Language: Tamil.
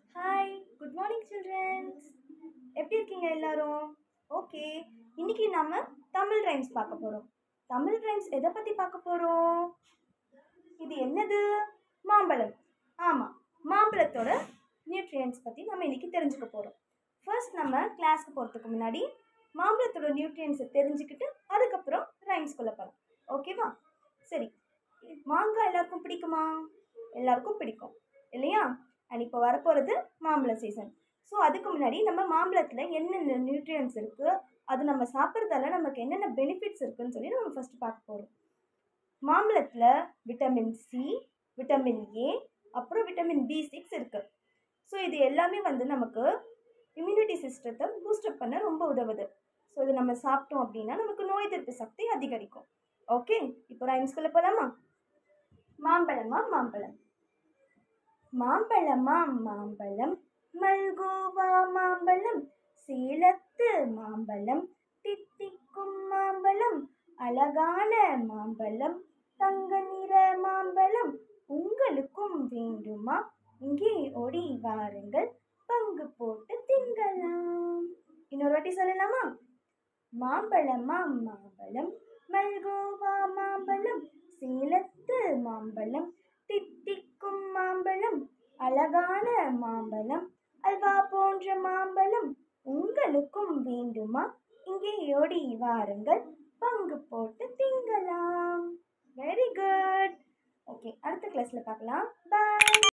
Hi, good morning children's. எப்படி இருக்கீங்க எல்லாரும்? ஓகே, இன்னைக்கு நாம தமிழ் ரைம்ஸ் பார்க்க போறோம். தமிழ் ரைம்ஸ் எதை பத்தி பார்க்க போறோம்? இது என்னது? மாம்பழம். ஆமாம், மாம்பழத்தோட நியூட்ரியன்ஸ் பற்றி நம்ம இன்னைக்கு தெரிஞ்சுக்க போகிறோம். ஃபர்ஸ்ட் நம்ம கிளாஸ்க்கு போகிறதுக்கு முன்னாடி மாம்பழத்தோட நியூட்ரியன்ஸை தெரிஞ்சுக்கிட்டு அதுக்கப்புறம் ரைம்ஸ்குள்ளே போகலாம். ஓகேவா? சரி, மாங்காய் எல்லாருக்கும் பிடிக்குமா? எல்லாருக்கும் பிடிக்கும் இல்லையா? அண்ட் இப்போ வரப்போகிறது மாம்பழ சீசன். ஸோ அதுக்கு முன்னாடி நம்ம மாம்பழத்தில் என்னென்ன நியூட்ரியன்ஸ் இருக்குது, அது நம்ம சாப்பிட்றதால நமக்கு என்னென்ன பெனிஃபிட்ஸ் இருக்குதுன்னு சொல்லி நம்ம ஃபஸ்ட்டு பார்க்க போகிறோம். மாம்பழத்தில் விட்டமின் சி, விட்டமின் ஏ, அப்புறம் விட்டமின் B6 இருக்குது. ஸோ இது எல்லாமே நமக்கு இம்யூனிட்டி சிஸ்டத்தை பூஸ்டப் பண்ண ரொம்ப உதவுது. ஸோ இது நம்ம சாப்பிட்டோம் அப்படின்னா நமக்கு நோய் எதிர்ப்பு சக்தி அதிகரிக்கும். ஓகே, இப்போ ரைம்ஸ்குள்ளே போகலாமா? மாம்பழமா மாம்பழம். மாம்பழமா மாம்பழம், மல்கோவா மாம்பழம், சேலத்து மாம்பழம், தித்திக்கும் மாம்பழம், அழகான மாம்பழம், தங்க நிற மாம்பழம், உங்களுக்கும் வேண்டுமா? இங்கே ஓடி வாருங்கள், பங்கு போட்டு திங்கலாம். இன்னொரு வாட்டி சொல்லலாமா? மாம்பழமா மாம்பழம், மல்கோவா மாம்பழம், சேலத்து மாம்பழம், தித்திக்கும் மாம்பழம், அழகான மாம்பழம், அல்வா போன்ற மாம்பழம், உங்களுக்கும் வேண்டுமா? இங்கே ஓடி வாருங்கள், பங்கு போட்டு திங்கலாம். Very good. ஓகே, அடுத்த கிளாஸ்ல பார்க்கலாம். பாய்.